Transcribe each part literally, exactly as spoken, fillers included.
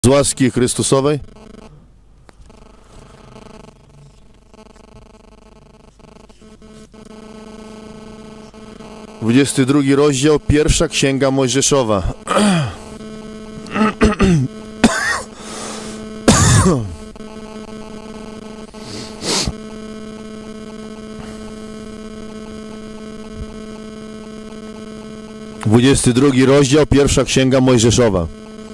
Z łaski Chrystusowej dwudziesty drugi rozdział, pierwsza księga Mojżeszowa. dwudziesty drugi rozdział, pierwsza księga Mojżeszowa.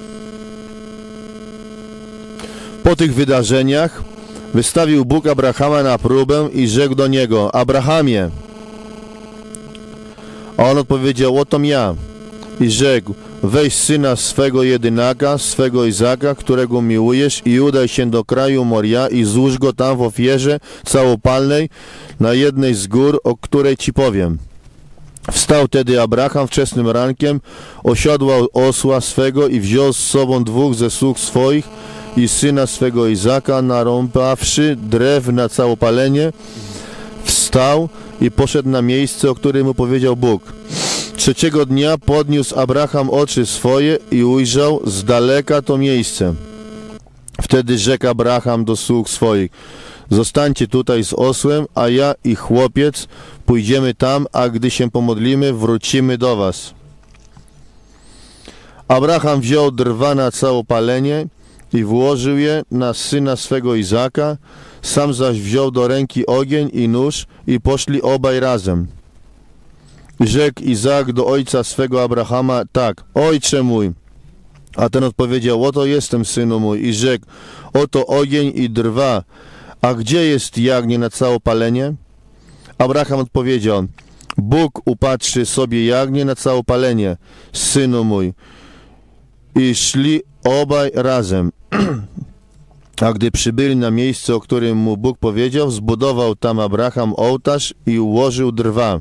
Po tych wydarzeniach wystawił Bóg Abrahama na próbę i rzekł do niego: Abrahamie. A on odpowiedział: otom ja. I rzekł: weź syna swego jedynaka, swego Izaka, którego miłujesz, i udaj się do kraju Moria i złóż go tam w ofierze całopalnej na jednej z gór, o której ci powiem. Wstał tedy Abraham wczesnym rankiem, osiodłał osła swego i wziął z sobą dwóch ze sług swoich i syna swego Izaka, narąbawszy drew na całopalenie, wstał i poszedł na miejsce, o którym mu powiedział Bóg. Trzeciego dnia podniósł Abraham oczy swoje i ujrzał z daleka to miejsce. Wtedy rzekł Abraham do sług swoich: zostańcie tutaj z osłem, a ja i chłopiec pójdziemy tam, a gdy się pomodlimy, wrócimy do was. Abraham wziął drwa na całopalenie i włożył je na syna swego Izaka, sam zaś wziął do ręki ogień i nóż i poszli obaj razem. Rzekł Izak do ojca swego Abrahama tak: ojcze mój. A ten odpowiedział: oto jestem, synu mój. I rzekł: oto ogień i drwa, a gdzie jest jagnię na całopalenie? Abraham odpowiedział: Bóg upatrzy sobie jagnię na całopalenie, synu mój. I szli obaj razem. A gdy przybyli na miejsce, o którym mu Bóg powiedział, zbudował tam Abraham ołtarz i ułożył drwa.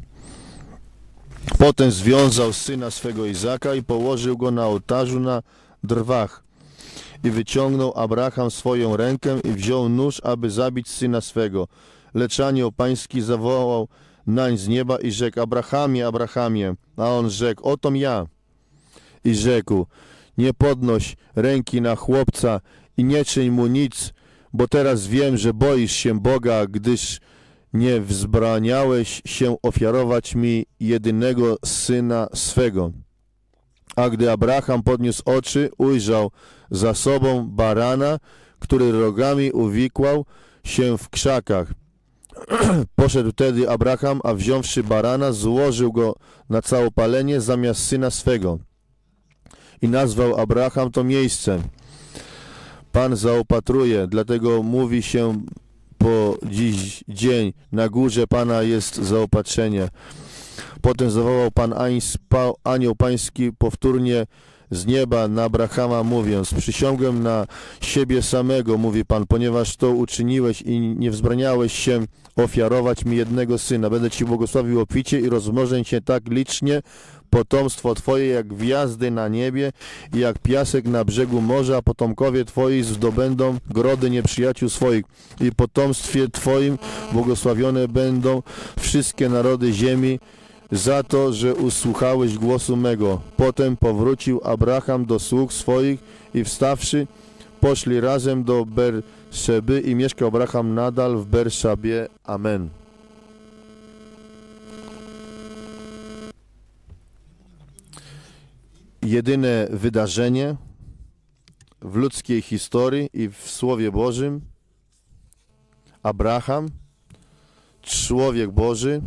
Potem związał syna swego Izaka i położył go na ołtarzu na drwach. I wyciągnął Abraham swoją rękę i wziął nóż, aby zabić syna swego. Lecz anioł pański zawołał nań z nieba i rzekł: Abrahamie, Abrahamie. A on rzekł: otom ja. I rzekł: nie podnoś ręki na chłopca i nie czyń mu nic, bo teraz wiem, że boisz się Boga, gdyż nie wzbraniałeś się ofiarować mi jedynego syna swego. A gdy Abraham podniósł oczy, ujrzał za sobą barana, który rogami uwikłał się w krzakach. Poszedł tedy Abraham, a wziąwszy barana, złożył go na całopalenie zamiast syna swego. I nazwał Abraham to miejsce: Pan zaopatruje, dlatego mówi się po dziś dzień: na górze Pana jest zaopatrzenie. Potem zawołał Pan anioł pański powtórnie z nieba na Abrahama, mówiąc: przysiągłem na siebie samego, mówi Pan, ponieważ to uczyniłeś i nie wzbraniałeś się ofiarować mi jednego syna. Będę Ci błogosławił obficie i rozmnożę Cię tak licznie, potomstwo Twoje jak gwiazdy na niebie i jak piasek na brzegu morza, a potomkowie Twoi zdobędą grody nieprzyjaciół swoich. I potomstwie Twoim błogosławione będą wszystkie narody ziemi, za to, że usłuchałeś głosu mego. Potem powrócił Abraham do sług swoich i wstawszy, poszli razem do Berszeby i mieszkał Abraham nadal w Berszabie. Amen. Jedyne wydarzenie w ludzkiej historii i w Słowie Bożym: Abraham, człowiek Boży,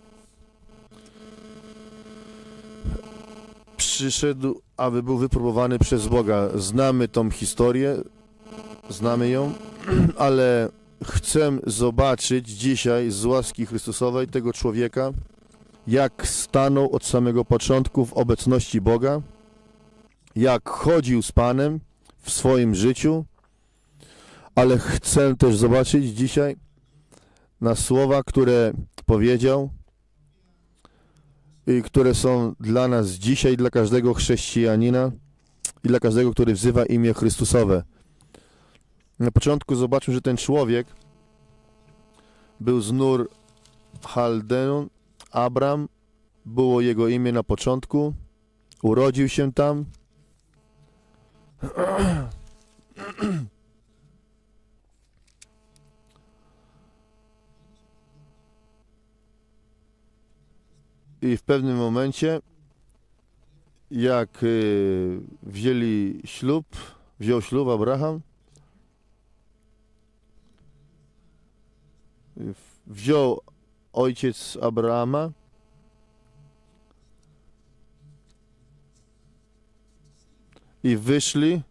przyszedł, aby był wypróbowany przez Boga. Znamy tą historię, znamy ją, ale chcę zobaczyć dzisiaj z łaski Chrystusowej tego człowieka, jak stanął od samego początku w obecności Boga, jak chodził z Panem w swoim życiu, ale chcę też zobaczyć dzisiaj na słowa, które powiedział i które są dla nas dzisiaj, dla każdego chrześcijanina i dla każdego, który wzywa imię Chrystusowe. Na początku zobaczmy, że ten człowiek był z Nur Chaldeon. Abram było jego imię na początku. Urodził się tam. I w pewnym momencie, jak y, wzięli ślub, wziął ślub Abraham, wziął ojciec Abrahama i wyszli y,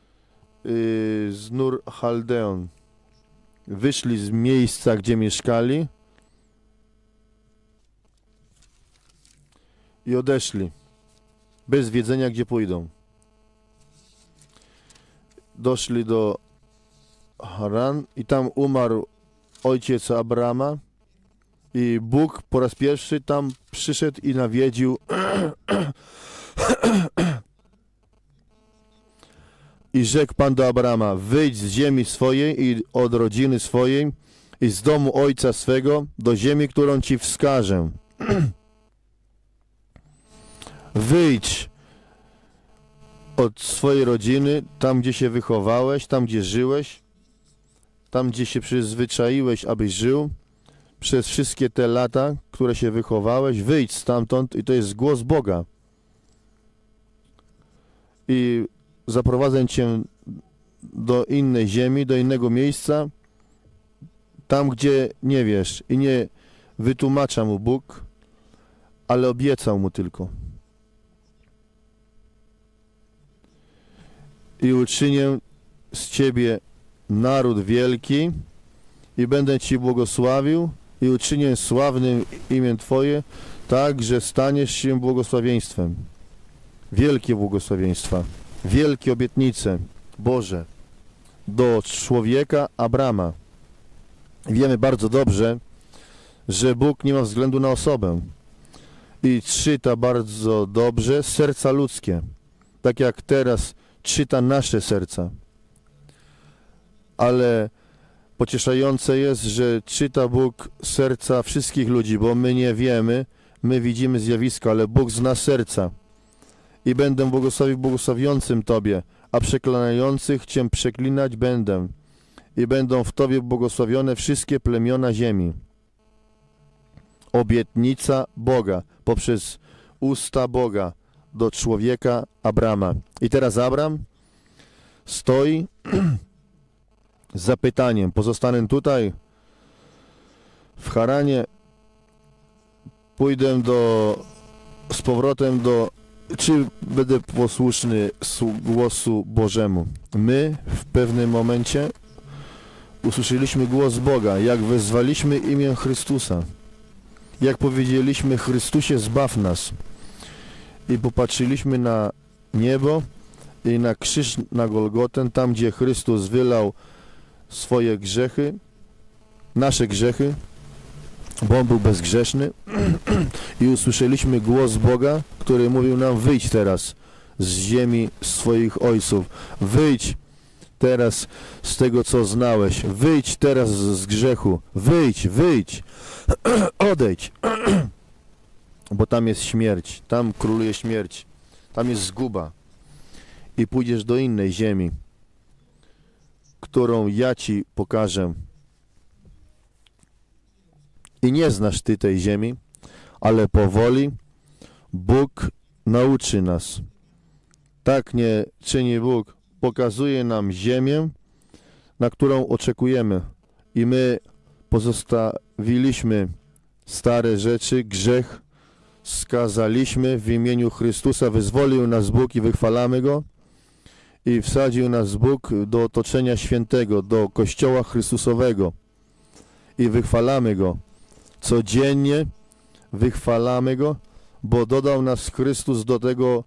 z Nur Chaldeon. Wyszli z miejsca, gdzie mieszkali i odeszli, bez wiedzenia, gdzie pójdą. Doszli do Haran i tam umarł ojciec Abrama i Bóg po raz pierwszy tam przyszedł i nawiedził i rzekł Pan do Abrama: wyjdź z ziemi swojej i od rodziny swojej i z domu ojca swego do ziemi, którą Ci wskażę. Wyjdź od swojej rodziny, tam gdzie się wychowałeś, tam gdzie żyłeś, tam gdzie się przyzwyczaiłeś, abyś żył, przez wszystkie te lata, które się wychowałeś, wyjdź stamtąd i to jest głos Boga. I zaprowadzę Cię do innej ziemi, do innego miejsca, tam gdzie nie wiesz i nie wytłumacza mu Bóg, ale obiecał mu tylko. I uczynię z Ciebie naród wielki i będę Ci błogosławił i uczynię sławnym imię Twoje, tak, że staniesz się błogosławieństwem. Wielkie błogosławieństwa, wielkie obietnice Boże do człowieka Abrama. Wiemy bardzo dobrze, że Bóg nie ma względu na osobę i czyta bardzo dobrze serca ludzkie, tak jak teraz czyta nasze serca. Ale pocieszające jest, że czyta Bóg serca wszystkich ludzi, bo my nie wiemy, my widzimy zjawiska, ale Bóg zna serca. I będę błogosławił błogosławiącym Tobie, a przeklinających Cię przeklinać będę. I będą w Tobie błogosławione wszystkie plemiona ziemi. Obietnica Boga poprzez usta Boga do człowieka Abrama. I teraz Abram stoi z zapytaniem: pozostanę tutaj w Haranie, pójdę do, z powrotem do, czy będę posłuszny głosu Bożemu? My w pewnym momencie usłyszeliśmy głos Boga, jak wezwaliśmy imię Chrystusa, jak powiedzieliśmy: Chrystusie, zbaw nas. I popatrzyliśmy na niebo i na krzyż na Golgotę, tam gdzie Chrystus wylał swoje grzechy, nasze grzechy, bo On był bezgrzeszny. I usłyszeliśmy głos Boga, który mówił nam: wyjdź teraz z ziemi swoich ojców, wyjdź teraz z tego, co znałeś, wyjdź teraz z grzechu, wyjdź, wyjdź, odejdź, bo tam jest śmierć, tam króluje śmierć, tam jest zguba i pójdziesz do innej ziemi, którą ja Ci pokażę. I nie znasz Ty tej ziemi, ale powoli Bóg nauczy nas. Tak nie czyni Bóg. Pokazuje nam ziemię, na którą oczekujemy. I my pozostawiliśmy stare rzeczy, grzech, skazaliśmy w imieniu Chrystusa, wyzwolił nas Bóg i wychwalamy Go. I wsadził nas Bóg do otoczenia świętego, do Kościoła Chrystusowego. I wychwalamy Go. Codziennie wychwalamy Go, bo dodał nas Chrystus do tego,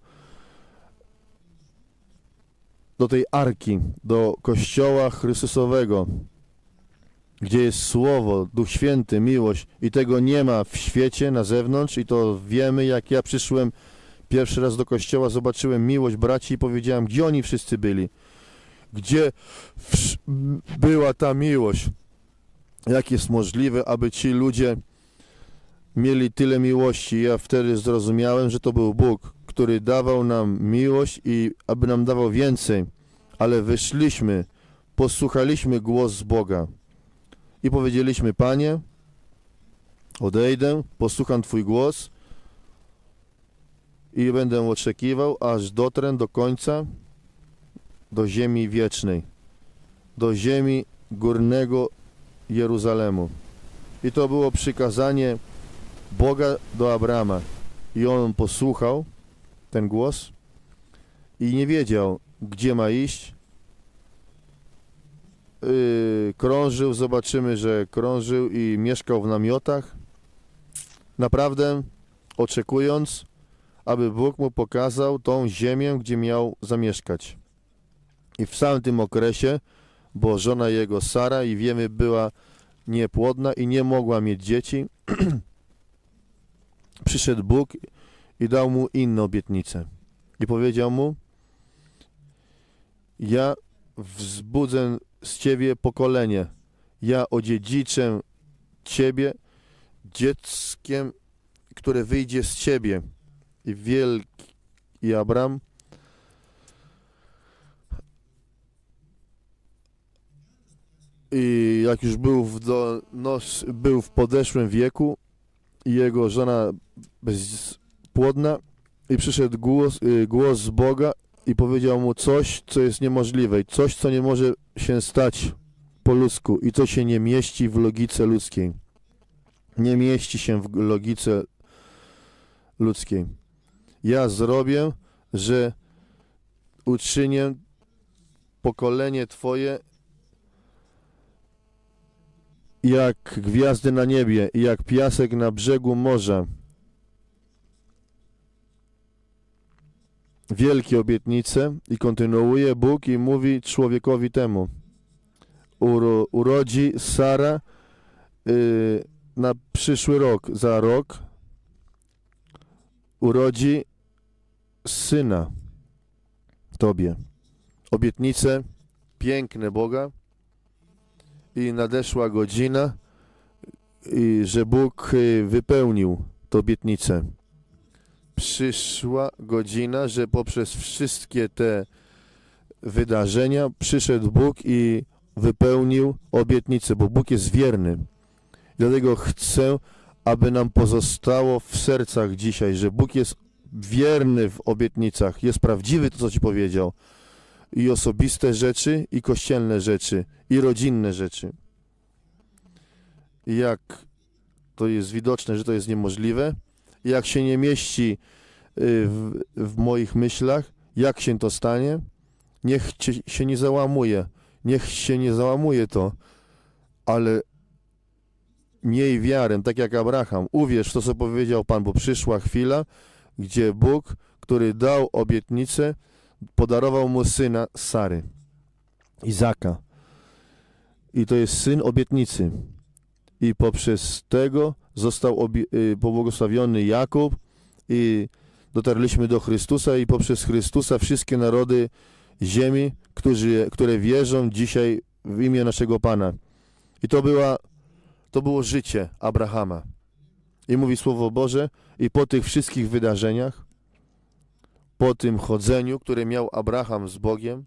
do tej arki, do Kościoła Chrystusowego, gdzie jest Słowo, Duch Święty, miłość i tego nie ma w świecie, na zewnątrz i to wiemy. Jak ja przyszłem pierwszy raz do Kościoła, zobaczyłem miłość braci i powiedziałem: gdzie oni wszyscy byli? Gdzie była ta miłość? Jak jest możliwe, aby ci ludzie mieli tyle miłości? Ja wtedy zrozumiałem, że to był Bóg, który dawał nam miłość i aby nam dawał więcej. Ale wyszliśmy, posłuchaliśmy głos Boga i powiedzieliśmy: Panie, odejdę, posłucham Twój głos, i będę oczekiwał, aż dotrę do końca, do ziemi wiecznej, do ziemi górnego Jeruzalemu. I to było przykazanie Boga do Abrama. I on posłuchał ten głos i nie wiedział, gdzie ma iść. Yy, krążył, zobaczymy, że krążył i mieszkał w namiotach, naprawdę oczekując, aby Bóg mu pokazał tą ziemię, gdzie miał zamieszkać. I w samym tym okresie, bo żona jego Sara, i wiemy, była niepłodna i nie mogła mieć dzieci, przyszedł Bóg i dał mu inną obietnicę. I powiedział mu: ja wzbudzę z ciebie pokolenie, ja odziedziczę ciebie dzieckiem, które wyjdzie z ciebie. I wielki i Abram i jak już był w, do, no, był w podeszłym wieku i jego żona bezpłodna, i przyszedł głos, głos z Boga i powiedział mu coś, co jest niemożliwe, coś, co nie może się stać po ludzku i co się nie mieści w logice ludzkiej. Nie mieści się w logice ludzkiej. Ja zrobię, że uczynię pokolenie twoje jak gwiazdy na niebie i jak piasek na brzegu morza. Wielkie obietnice, i kontynuuje Bóg i mówi człowiekowi temu: Uro, urodzi Sara y, na przyszły rok, za rok urodzi syna tobie. Obietnice piękne Boga, i nadeszła godzina, i że Bóg wypełnił tę obietnicę. Przyszła godzina, że poprzez wszystkie te wydarzenia przyszedł Bóg i wypełnił obietnicę, bo Bóg jest wierny. Dlatego chcę, aby nam pozostało w sercach dzisiaj, że Bóg jest wierny w obietnicach, jest prawdziwy to, co Ci powiedział. I osobiste rzeczy, i kościelne rzeczy, i rodzinne rzeczy. I jak to jest widoczne, że to jest niemożliwe, i jak się nie mieści w, w moich myślach, jak się to stanie, niech cię, się nie załamuje, niech się nie załamuje to, ale miej wiarę, tak jak Abraham, uwierz w to, co powiedział Pan, bo przyszła chwila, gdzie Bóg, który dał obietnicę, podarował mu syna Sary, Izaka. I to jest syn obietnicy. I poprzez tego został obie- pobłogosławiony Jakub i dotarliśmy do Chrystusa, i poprzez Chrystusa wszystkie narody ziemi, którzy, które wierzą dzisiaj w imię naszego Pana. I to, była, to było życie Abrahama. I mówi Słowo Boże, i po tych wszystkich wydarzeniach, po tym chodzeniu, które miał Abraham z Bogiem,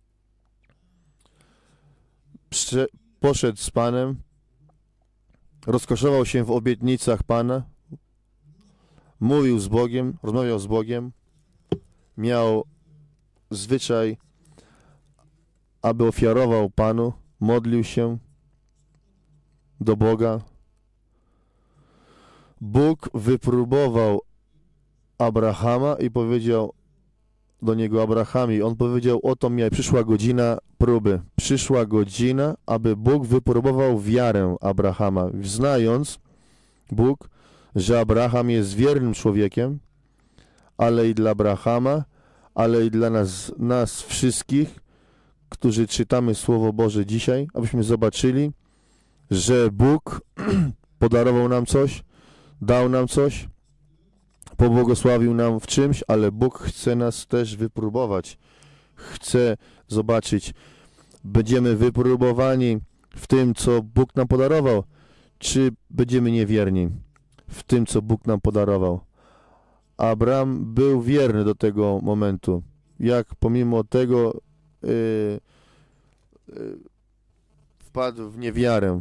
prze- poszedł z Panem, rozkoszował się w obietnicach Pana, mówił z Bogiem, rozmawiał z Bogiem, miał zwyczaj, aby ofiarował Panu, modlił się do Boga. Bóg wypróbował Abrahama i powiedział do niego: Abrahamie, on powiedział: oto mnie, przyszła godzina próby. Przyszła godzina, aby Bóg wypróbował wiarę Abrahama, znając Bóg, że Abraham jest wiernym człowiekiem, ale i dla Abrahama, ale i dla nas, nas wszystkich, którzy czytamy Słowo Boże dzisiaj, abyśmy zobaczyli, że Bóg podarował nam coś, dał nam coś, pobłogosławił nam w czymś, ale Bóg chce nas też wypróbować. Chce zobaczyć, będziemy wypróbowani w tym, co Bóg nam podarował, czy będziemy niewierni w tym, co Bóg nam podarował. Abraham był wierny do tego momentu. Jak pomimo tego yy, yy, wpadł w niewiarę.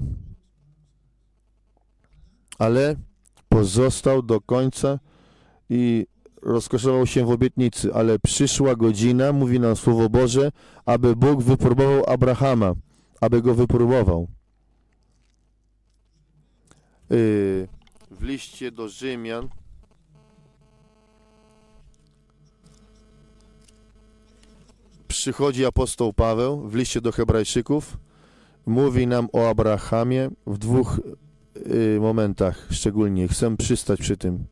Ale pozostał do końca i rozkoszował się w obietnicy, ale przyszła godzina, mówi nam Słowo Boże, aby Bóg wypróbował Abrahama, aby go wypróbował. Yy, w liście do Rzymian przychodzi apostoł Paweł, w liście do Hebrajczyków mówi nam o Abrahamie w dwóch yy, momentach szczególnie. Chcę przystać przy tym.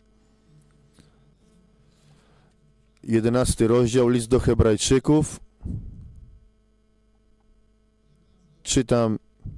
Jedenasty rozdział, list do Hebrajczyków. Czytam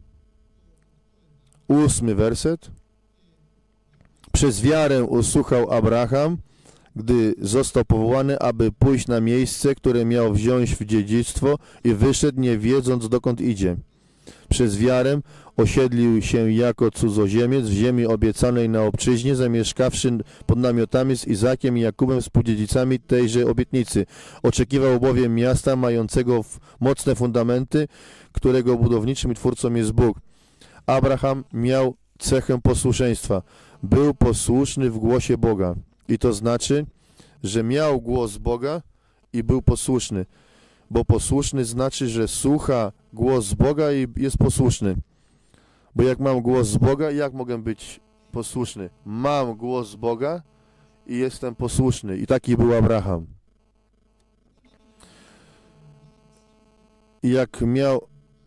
ósmy werset. Przez wiarę usłuchał Abraham, gdy został powołany, aby pójść na miejsce, które miał wziąć w dziedzictwo i wyszedł, nie wiedząc, dokąd idzie. Przez wiarę osiedlił się jako cudzoziemiec w ziemi obiecanej na obczyźnie, zamieszkawszy pod namiotami z Izakiem i Jakubem, współdziedzicami tejże obietnicy. Oczekiwał bowiem miasta mającego mocne fundamenty, którego budowniczym i twórcą jest Bóg. Abraham miał cechę posłuszeństwa. Był posłuszny w głosie Boga. I to znaczy, że miał głos Boga i był posłuszny. Bo posłuszny znaczy, że słucha głos Boga i jest posłuszny. Bo jak mam głos Boga, jak mogę być posłuszny? Mam głos Boga i jestem posłuszny. I taki był Abraham. I jak miał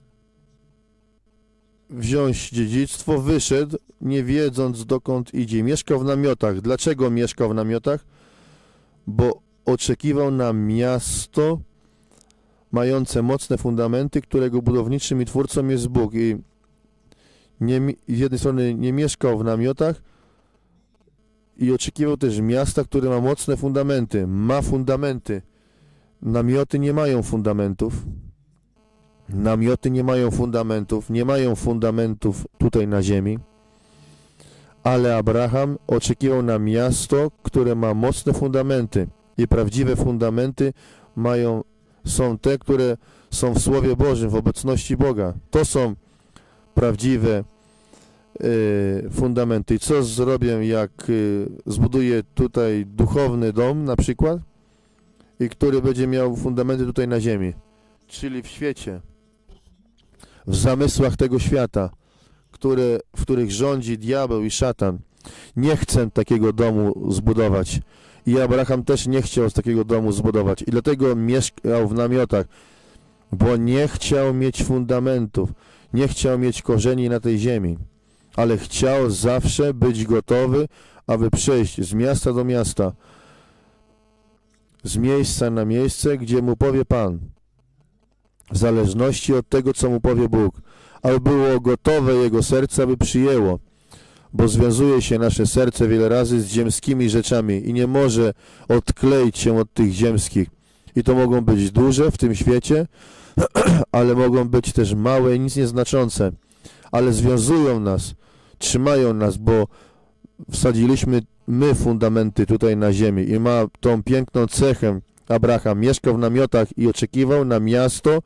wziąć dziedzictwo, wyszedł, nie wiedząc, dokąd idzie. Mieszkał w namiotach. Dlaczego mieszkał w namiotach? Bo oczekiwał na miasto mające mocne fundamenty, którego budowniczym i twórcą jest Bóg. I nie, z jednej strony nie mieszkał w namiotach i oczekiwał też miasta, które ma mocne fundamenty. Ma fundamenty. Namioty nie mają fundamentów. Namioty nie mają fundamentów. Nie mają fundamentów tutaj na ziemi. Ale Abraham oczekiwał na miasto, które ma mocne fundamenty. I prawdziwe fundamenty mają są te, które są w Słowie Bożym, w obecności Boga. To są prawdziwe y, fundamenty. I co zrobię, jak y, zbuduję tutaj duchowny dom na przykład i który będzie miał fundamenty tutaj na ziemi, czyli w świecie, w zamysłach tego świata, które, w których rządzi diabeł i szatan. Nie chcę takiego domu zbudować. I Abraham też nie chciał z takiego domu zbudować. I dlatego mieszkał w namiotach, bo nie chciał mieć fundamentów, nie chciał mieć korzeni na tej ziemi, ale chciał zawsze być gotowy, aby przejść z miasta do miasta, z miejsca na miejsce, gdzie mu powie Pan, w zależności od tego, co mu powie Bóg, aby było gotowe jego serce, aby przyjęło. Bo związuje się nasze serce wiele razy z ziemskimi rzeczami i nie może odkleić się od tych ziemskich. I to mogą być duże w tym świecie, ale mogą być też małe i nic nieznaczące. Ale związują nas, trzymają nas, bo wsadziliśmy my fundamenty tutaj na ziemi. I ma tą piękną cechę Abraham. Mieszkał w namiotach i oczekiwał na miasto,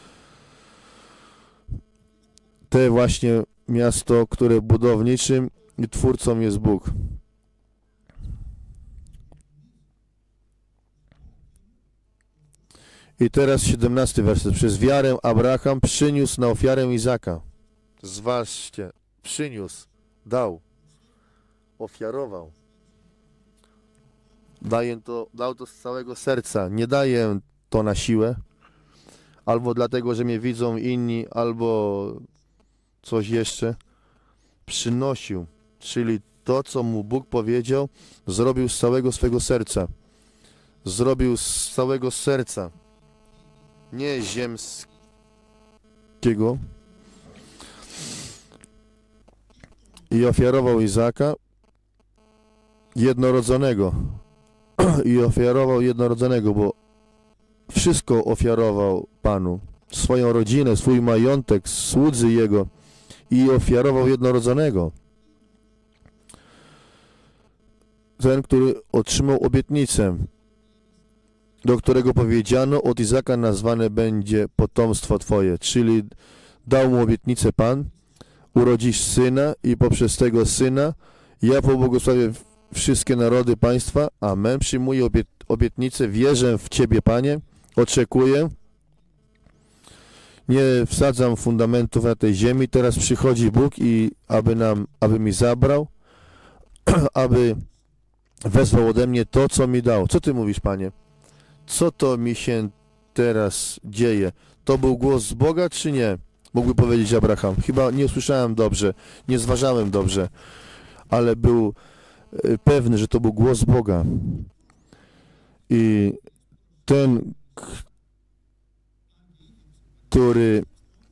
te właśnie miasto, które budowniczym i twórcą jest Bóg. I teraz siedemnasty werset. Przez wiarę Abraham przyniósł na ofiarę Izaka. Zważcie, przyniósł, dał, ofiarował. Daję to, dał to z całego serca. Nie daję to na siłę, albo dlatego, że mnie widzą inni, albo coś jeszcze. Przynosił, czyli to, co mu Bóg powiedział, zrobił z całego swego serca. Zrobił z całego serca. Nie ziemskiego. I ofiarował Izaka jednorodzonego. I ofiarował jednorodzonego, bo wszystko ofiarował Panu. Swoją rodzinę, swój majątek, słudzy Jego. I ofiarował jednorodzonego. Ten, który otrzymał obietnicę, do którego powiedziano, od Izaka nazwane będzie potomstwo Twoje. Czyli dał mu obietnicę Pan, urodzisz syna i poprzez tego syna ja pobłogosławię wszystkie narody państwa. Amen. Przyjmuję obiet obietnicę, wierzę w Ciebie, Panie, oczekuję. Nie wsadzam fundamentów na tej ziemi. Teraz przychodzi Bóg i aby nam, aby mi zabrał, aby wezwał ode mnie to, co mi dał. Co Ty mówisz, Panie? Co to mi się teraz dzieje? To był głos z Boga, czy nie? Mógłby powiedzieć Abraham. Chyba nie usłyszałem dobrze, nie zważałem dobrze, ale był pewny, że to był głos Boga. I ten, który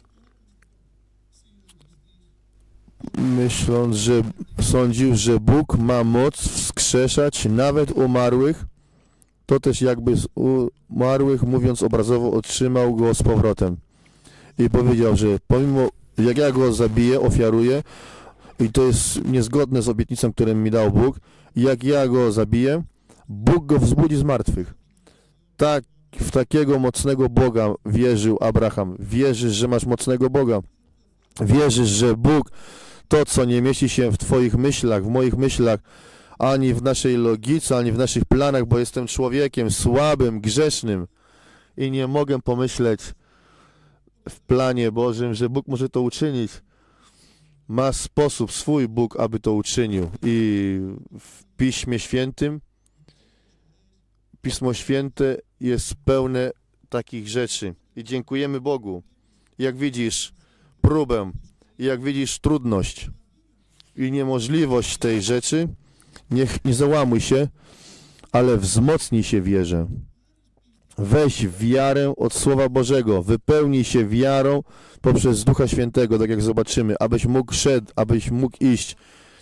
myśląc, że sądził, że Bóg ma moc wskrzeszać nawet umarłych, to też jakby z umarłych, mówiąc obrazowo, otrzymał go z powrotem. I powiedział, że pomimo, jak ja go zabiję, ofiaruję, i to jest niezgodne z obietnicą, którą mi dał Bóg, jak ja go zabiję, Bóg go wzbudzi z martwych. Tak, w takiego mocnego Boga wierzył Abraham. Wierzysz, że masz mocnego Boga. Wierzysz, że Bóg, to co nie mieści się w Twoich myślach, w moich myślach, ani w naszej logice, ani w naszych planach, bo jestem człowiekiem słabym, grzesznym i nie mogę pomyśleć w planie Bożym, że Bóg może to uczynić. Ma sposób, swój Bóg, aby to uczynił. I w Piśmie Świętym, Pismo Święte jest pełne takich rzeczy. I dziękujemy Bogu. Jak widzisz próbę, jak widzisz trudność i niemożliwość tej rzeczy, niech nie załamuj się, ale wzmocnij się wierze. Weź wiarę od Słowa Bożego, wypełnij się wiarą poprzez Ducha Świętego, tak jak zobaczymy, abyś mógł szedł, abyś mógł iść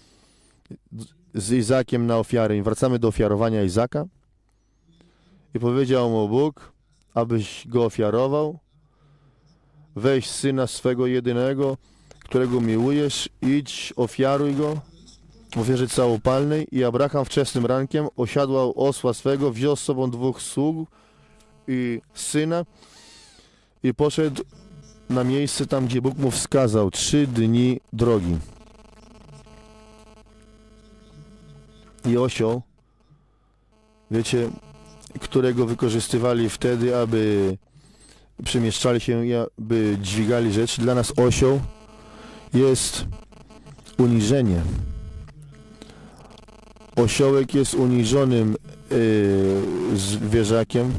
z Izakiem na ofiary. I wracamy do ofiarowania Izaka. I powiedział mu Bóg, abyś go ofiarował. Weź syna swego jedynego, którego miłujesz, idź, ofiaruj go w ofierze całopalnej. I Abraham wczesnym rankiem osiadłał osła swego, wziął z sobą dwóch sług i syna i poszedł na miejsce tam, gdzie Bóg mu wskazał. Trzy dni drogi. I osioł, wiecie, którego wykorzystywali wtedy, aby przemieszczali się i aby dźwigali rzeczy. Dla nas osioł jest uniżenie. Osiołek jest uniżonym yy, zwierzakiem,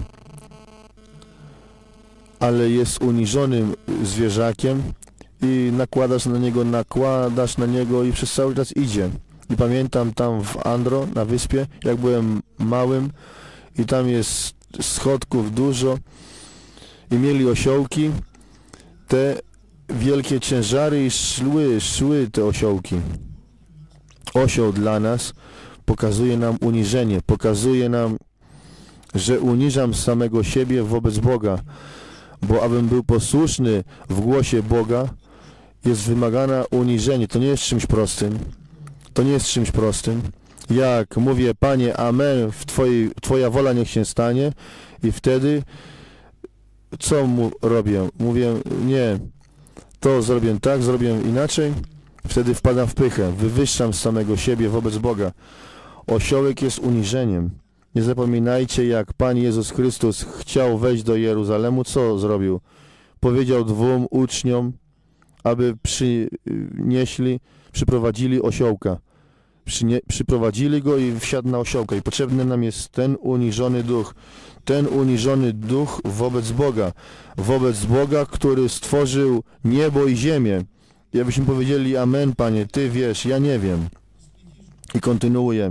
ale jest uniżonym zwierzakiem i nakładasz na niego, nakładasz na niego i przez cały czas idzie. I pamiętam tam w Andro, na wyspie, jak byłem małym i tam jest schodków dużo i mieli osiołki, te wielkie ciężary i szły, szły te osiołki. Osioł dla nas pokazuje nam uniżenie, pokazuje nam, że uniżam samego siebie wobec Boga, bo abym był posłuszny w głosie Boga, jest wymagane uniżenie. To nie jest czymś prostym. To nie jest czymś prostym. Jak mówię, Panie, amen, w twojej, Twoja wola niech się stanie i wtedy co mu robię? Mówię, nie, to zrobię tak, zrobię inaczej. Wtedy wpadam w pychę, wywyższam samego siebie wobec Boga. Osiołek jest uniżeniem. Nie zapominajcie, jak Pan Jezus Chrystus chciał wejść do Jeruzalemu, co zrobił? Powiedział dwóm uczniom, aby przynieśli, przyprowadzili osiołka. Przynie, przyprowadzili go i wsiadł na osiołka. I potrzebny nam jest ten uniżony duch. Ten uniżony duch wobec Boga. Wobec Boga, który stworzył niebo i ziemię. I abyśmy powiedzieli, amen, Panie, Ty wiesz, ja nie wiem. I kontynuuję.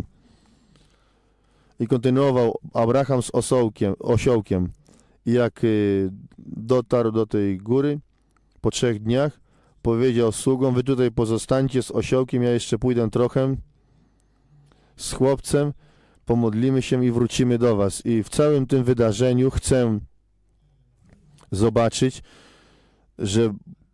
I kontynuował Abraham z osiołkiem. osiołkiem. I jak y, dotarł do tej góry, po trzech dniach, powiedział sługom, wy tutaj pozostańcie z osiołkiem, ja jeszcze pójdę trochę z chłopcem, pomodlimy się i wrócimy do was. I w całym tym wydarzeniu chcę zobaczyć, że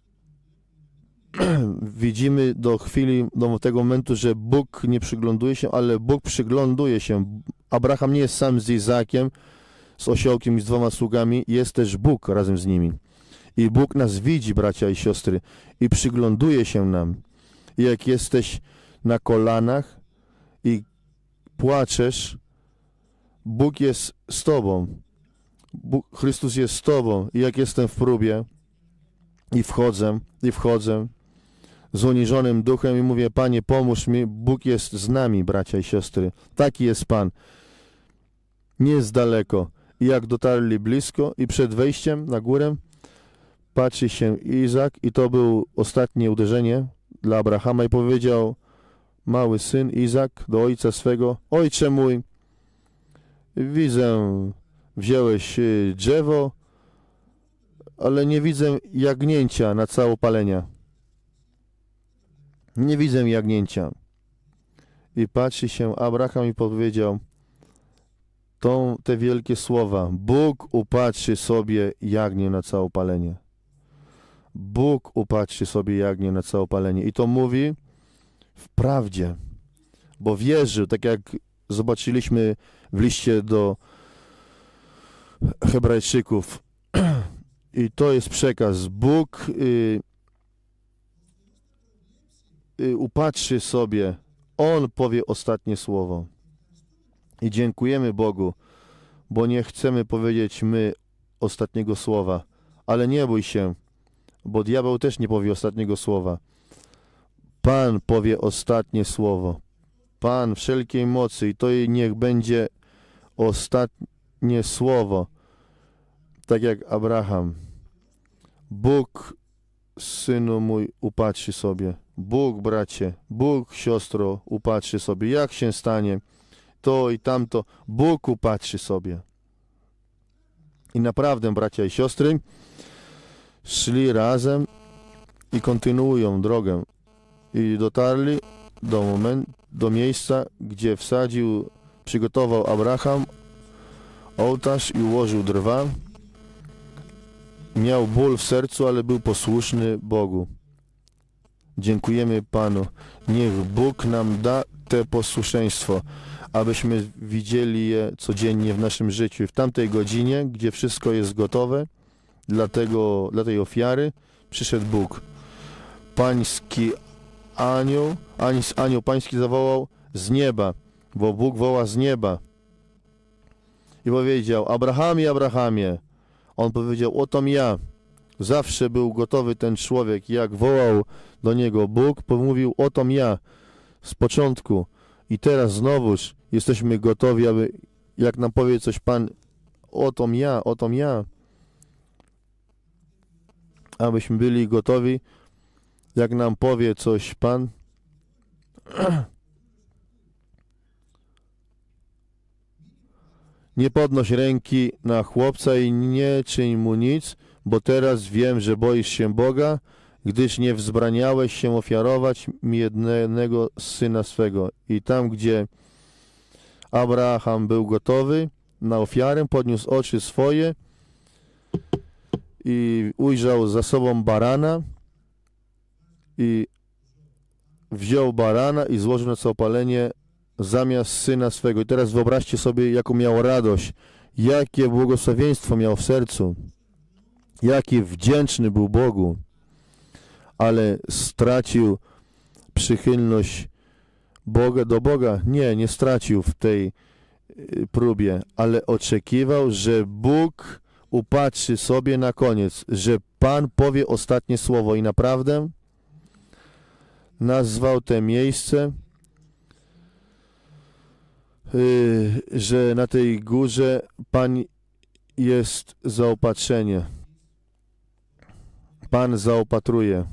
widzimy do chwili, do tego momentu, że Bóg nie przygląduje się, ale Bóg przygląduje się. Abraham nie jest sam z Izakiem, z osiołkiem i z dwoma sługami, jest też Bóg razem z nimi. I Bóg nas widzi, bracia i siostry, i przygląduje się nam. I jak jesteś na kolanach i płaczesz, Bóg jest z tobą. Bóg, Chrystus jest z tobą. I jak jestem w próbie i wchodzę, i wchodzę z uniżonym duchem i mówię, Panie, pomóż mi, Bóg jest z nami, bracia i siostry. Taki jest Pan. Nie jest daleko. I jak dotarli blisko i przed wejściem na górę, patrzy się Izak i to było ostatnie uderzenie dla Abrahama i powiedział mały syn Izak do ojca swego, ojcze mój, widzę, wziąłeś drzewo, ale nie widzę jagnięcia na całopalenia. Nie widzę jagnięcia. I patrzy się Abraham i powiedział tą, te wielkie słowa. Bóg upatrzy sobie jagnię na całopalenie. Bóg upatrzy sobie jagnię na całopalenie. I to mówi w prawdzie, bo wierzył, tak jak zobaczyliśmy w liście do Hebrajczyków. I to jest przekaz. Bóg y, y, upatrzy sobie. On powie ostatnie słowo. I dziękujemy Bogu, bo nie chcemy powiedzieć my ostatniego słowa. Ale nie bój się, bo diabeł też nie powie ostatniego słowa. Pan powie ostatnie słowo. Pan wszelkiej mocy i to niech będzie ostatnie słowo. Tak jak Abraham. Bóg, synu mój, upatrzy sobie. Bóg, bracie, Bóg, siostro, upatrzy sobie. Jak się stanie to i tamto, Bóg upatrzy sobie. I naprawdę, bracia i siostry, szli razem i kontynuują drogę. I dotarli do momentu, do miejsca, gdzie wsadził, przygotował Abraham ołtarz i ułożył drwa. Miał ból w sercu, ale był posłuszny Bogu. Dziękujemy Panu. Niech Bóg nam da te posłuszeństwo, abyśmy widzieli je codziennie w naszym życiu. W tamtej godzinie, gdzie wszystko jest gotowe dla, tego, dla tej ofiary, przyszedł Bóg. Pański anioł, anioł pański zawołał z nieba, bo Bóg woła z nieba. I powiedział, Abrahamie, Abrahamie. On powiedział, otom ja. Zawsze był gotowy ten człowiek. Jak wołał do niego Bóg, pomówił, otom ja. Z początku. I teraz znowuż jesteśmy gotowi, aby, jak nam powie coś Pan, otom ja, otom ja. Abyśmy byli gotowi, jak nam powie coś Pan. Nie podnoś ręki na chłopca i nie czyń mu nic, bo teraz wiem, że boisz się Boga, gdyż nie wzbraniałeś się ofiarować mi jednego syna swego. I tam, gdzie Abraham był gotowy na ofiarę, podniósł oczy swoje i ujrzał za sobą barana i wziął barana i złożył na całopalenie zamiast syna swego. I teraz wyobraźcie sobie, jaką miał radość, jakie błogosławieństwo miał w sercu, jaki wdzięczny był Bogu, ale stracił przychylność Boga do Boga. Nie, nie stracił w tej próbie, ale oczekiwał, że Bóg upatrzy sobie na koniec, że Pan powie ostatnie słowo i naprawdę nazwał to miejsce, Yy, że na tej górze Pan jest zaopatrzenie. Pan zaopatruje.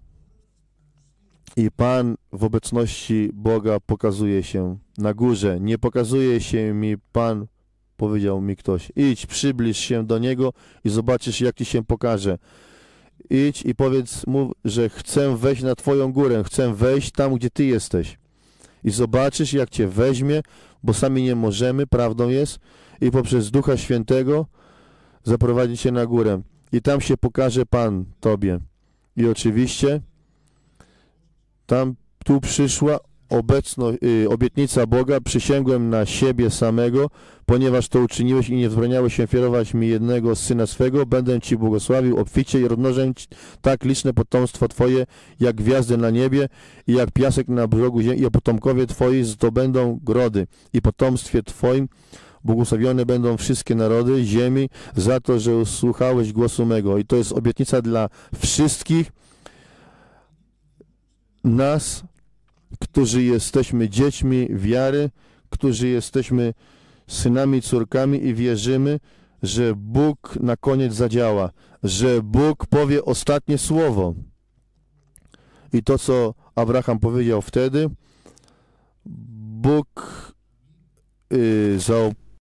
I Pan w obecności Boga pokazuje się na górze. Nie pokazuje się mi Pan, powiedział mi ktoś. Idź, przybliż się do Niego i zobaczysz, jak Ci się pokaże. Idź i powiedz Mu, że chcę wejść na Twoją górę. Chcę wejść tam, gdzie Ty jesteś. I zobaczysz, jak Cię weźmie, bo sami nie możemy, prawdą jest, i poprzez Ducha Świętego zaprowadzi Cię na górę. I tam się pokaże Pan Tobie. I oczywiście tam, tu przyszła obecno, y, obietnica Boga, przysięgłem na siebie samego, ponieważ to uczyniłeś i nie wzbraniałeś się ofiarować mi jednego syna swego, będę Ci błogosławił obficie i rozmnożę tak liczne potomstwo Twoje, jak gwiazdy na niebie i jak piasek na brzegu ziemi, i o potomkowie Twoi zdobędą grody i potomstwie Twoim błogosławione będą wszystkie narody ziemi za to, że usłuchałeś głosu mego. I to jest obietnica dla wszystkich nas, którzy jesteśmy dziećmi wiary, którzy jesteśmy synami, córkami i wierzymy, że Bóg na koniec zadziała, że Bóg powie ostatnie słowo. I to, co Abraham powiedział wtedy, Bóg yy, zaopatrzył